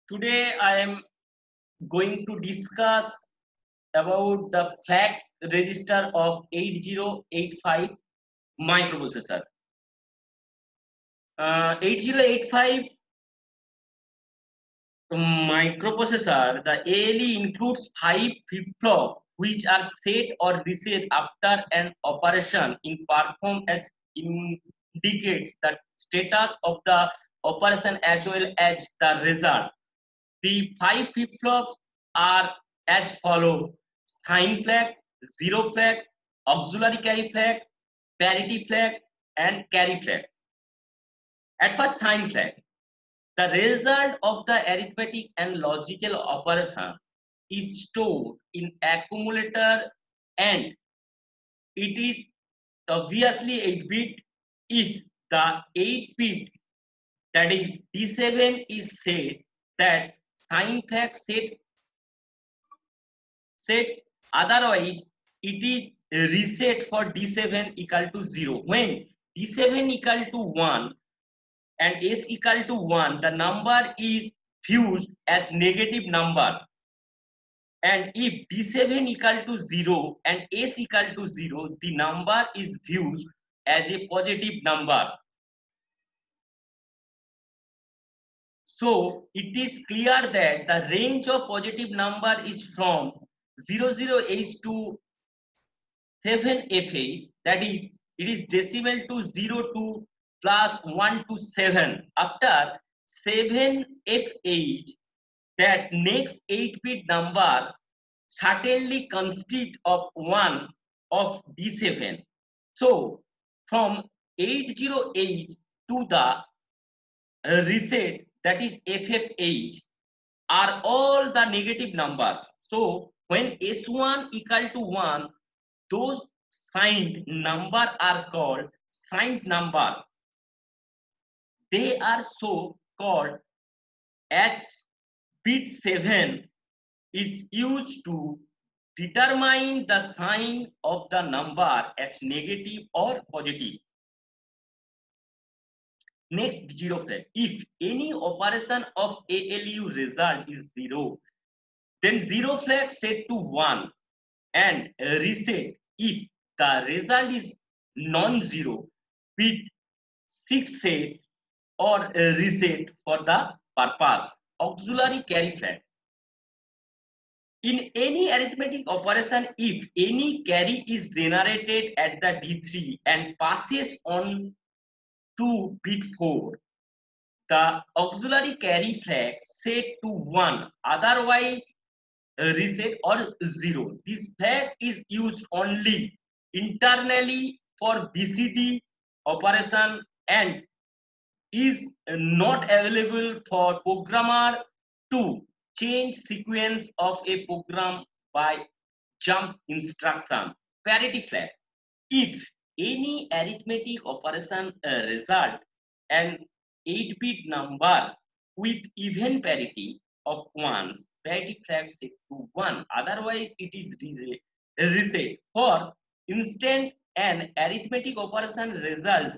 Today I am going to discuss about the flag register of 8085 microprocessor. 8085 microprocessor, the ALE includes 5 flip-flop which are set or reset after an operation in perform as indicates the status of the operation as well as the result. The 5 flip-flops are as follow: sign flag, zero flag, auxiliary carry flag, parity flag, and carry flag. At first, sign flag. The result of the arithmetic and logical operation is stored in accumulator and it is obviously 8-bit if the 8-bit, that is D7, is set, that sign flag set, otherwise it is reset for D7 equal to 0. When D7 equal to 1 and S equal to 1, the number is fused as negative number, and if D7 equal to 0 and S equal to 0, the number is fused as a positive number. So it is clear that the range of positive number is from 00H to 7FH, that is, it is decimal to 0 to plus 1 to 7. After 7FH, that next 8-bit number certainly consists of 1 of D7. So from 80H to the reset, that is FFH, are all the negative numbers. So when S1 equal to 1, those signed number are called signed number. They are so called as bit 7 is used to determine the sign of the number as negative or positive. Next, zero flag. If any operation of ALU result is 0, then zero flag set to 1 and reset if the result is non-zero, bit 6 set or reset for the purpose. Auxiliary carry flag. In any arithmetic operation, if any carry is generated at the D3 and passes on to bit 4, the auxiliary carry flag set to 1, otherwise reset or 0. This flag is used only internally for BCD operation and is not available for programmer to change sequence of a program by jump instruction. Parity flag. If any arithmetic operation result an 8-bit number with even parity of ones, parity flag set to 1, otherwise it is reset. For instance, an arithmetic operation result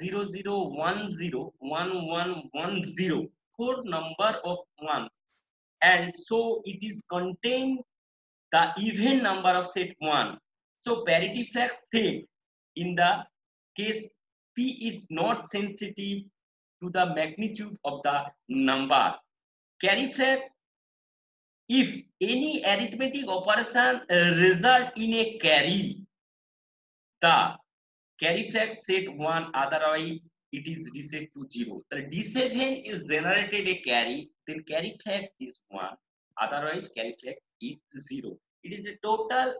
00101110, 4 number of ones, and so it is contained the even number of set 1. So parity flag set in the case P is not sensitive to the magnitude of the number. Carry flag. If any arithmetic operation result in a carry, the carry flag set 1, otherwise it is reset to 0. The D7 is generated a carry, then carry flag is 1, otherwise carry flag is 0. It is a total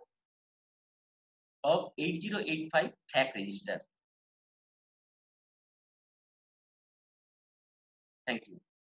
of 8085 flag register. Thank you.